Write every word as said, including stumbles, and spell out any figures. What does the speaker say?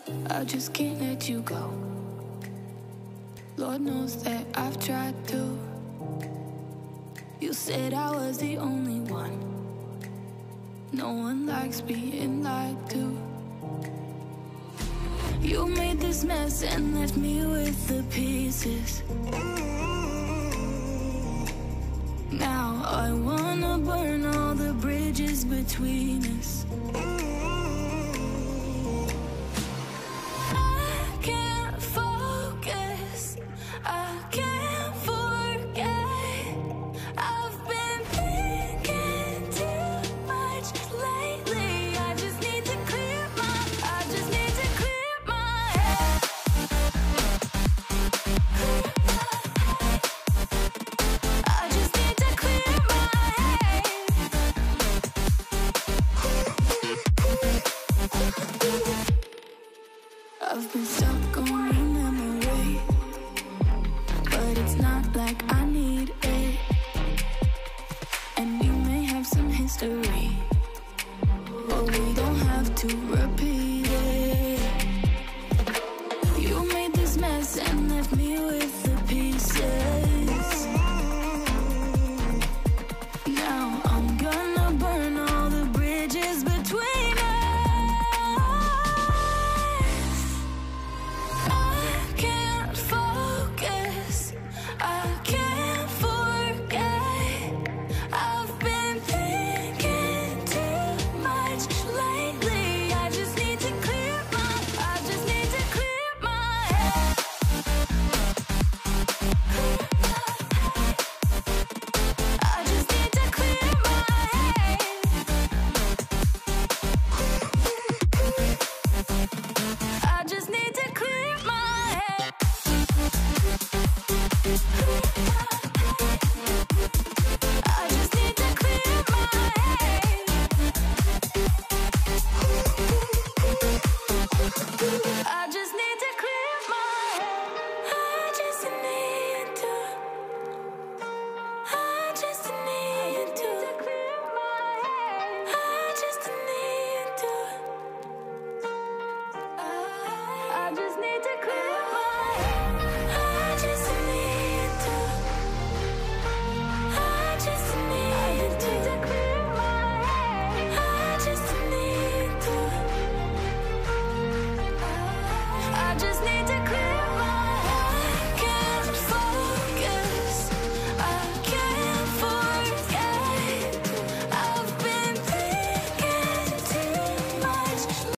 I just can't let you go. Lord knows that I've tried to. You said I was the only one. No one likes being lied to. You made this mess and left me with the pieces. Now I wanna burn all the bridges between us. I can't focus, I can't forget. I've been thinking too much lately. I just need to clear my, I just need to clear my head. Clear my head. I just need to clear my head. I've been stuck on your memory, but it's not like I need it. And we may have some history, but we don't have to repeat.